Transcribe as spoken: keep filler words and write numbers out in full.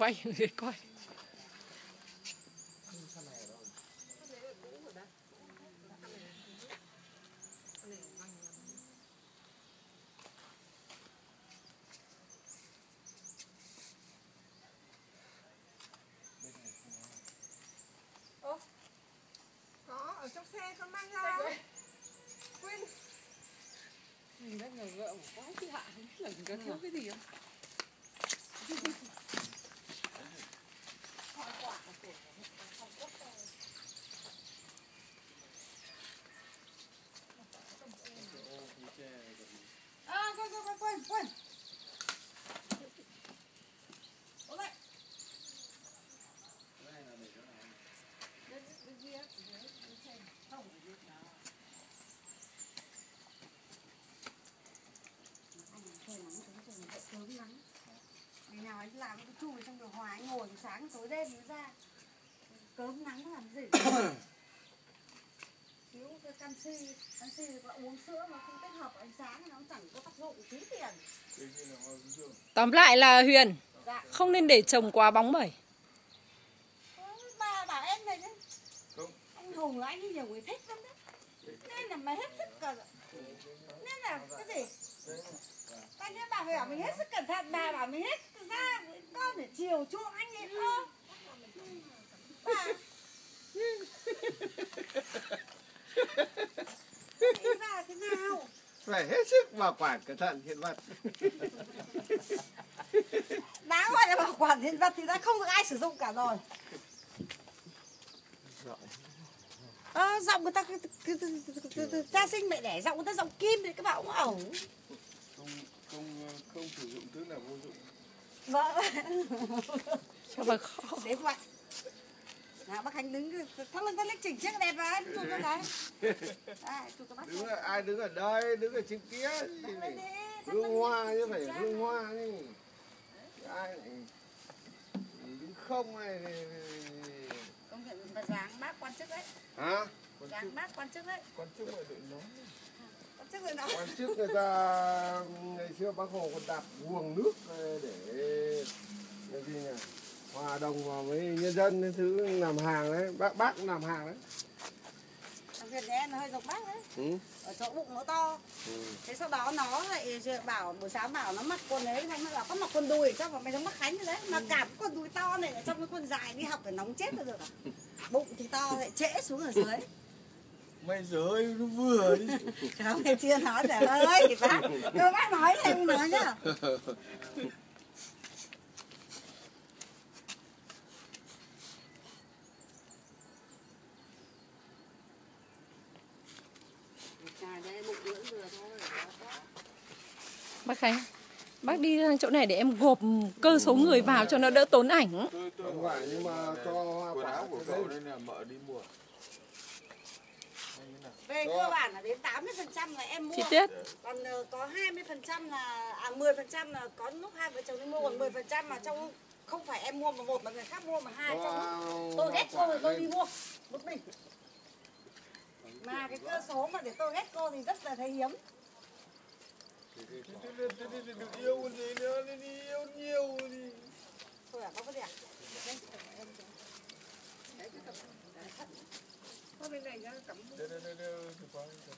quay người quay. Ô, có ở trong xe con mang ra. Quên. Mình đã ngờ vợ quá chứ hạ, không biết là mình có thiếu cái gì không? À, quên, quên, quên, quên, quên. Ô đây. Bên bên kia, bên trên, không ở dưới đó. Anh trời nắng tối rồi dậy sớm lắm. Ngày nào anh làm cái chui trong điều hòa, anh ngồi từ sáng tối đêm mới ra. Cớm nắng làm gì? Thiếu cái canxi, canxi thì có uống sữa mà không kết hợp ánh sáng nó chẳng có tác dụng tí tiền. Tóm lại là Huyền, Dạ. không nên để chồng quá bóng bẩy. Bà bảo em này nhá. Anh Hùng anh ấy nhiều người thích lắm đấy. Nên là mày hết sức cả. Nên là cái gì? Anh ấy bảo bảo mình hết sức cẩn thận, bà bảo mình hết ra con để chiều chuộng anh ấy ơ. Bà. Ý bà là thế nào? Phải hết sức bảo quản cẩn thận hiện vật. Đã gọi là bảo quản hiện vật thì đã không được ai sử dụng cả rồi. Ờ, giọng người ta gia sinh mẹ đẻ giọng người ta giọng kim thì các bạn cũng ẩu. Không không không sử dụng tức là vô dụng. Vâng. Cho bà khó. Đấy vậy. Nào bác Khánh đứng thắt lưng thắt lưng chỉnh chiếc đẹp vào chụp cho cái. Đây, chụp cho bác. Đứng là, ai đứng ở đây, đứng ở trên kia. Lên đi. Hương hoa chứ phải hương hoa đi. Ai lại đứng không này. Công nhận bà dáng bác quan chức đấy. Hả? Dáng bác quan chức đấy. Quan chức người đội nói. Quan chức rồi đó. Quan chức người ta ngày xưa bác Hồ còn đạp guồng nước để cái gì nhỉ? Hòa đồng vào với nhân dân cái thứ làm hàng đấy, bác bác cũng làm hàng đấy. Thằng Việt nhà em nó hơi giống bác đấy. Ừ. Ở chỗ bụng nó to. Ừ. Thế sau đó nó lại bảo buổi sáng bảo nó mặc quần ấy, Khánh nó bảo có mặc quần đùi cho vào mày giống bác Khánh rồi đấy. Mà ừ. Cả cái quần đùi to này ở trong cái quần dài đi học phải nóng chết rồi à. Bụng thì to lại trễ xuống ở dưới. Mày giời nó vừa đi. Không, em chưa nói rồi ơi thì bác. Cơ bác nói thì em nói nhá. Bác Khánh, bác đi chỗ này để em gộp cơ số người vào cho nó đỡ tốn ảnh. Không phải nhưng mà cho quần áo của cậu nên là mợ đi mua. Về cơ bản là đến tám mươi phần trăm là em mua. Chi tiết. Còn có hai mươi phần trăm là à mười phần trăm là có lúc hai vợ chồng đi mua, còn mười phần trăm là trong không phải em mua mà một mà người khác mua mà hai trong tôi ghét cô thì tôi đi mua một mình. Mà cái cơ số mà để tôi ghét cô thì rất là thấy hiếm. Đừng yêu con gì nữa, đi yêu nhiều đi. Thôi à, có vấn đề à? Đấy, cái tập. Thôi bên này nhá, cắm. Đây, đây, đây, đây,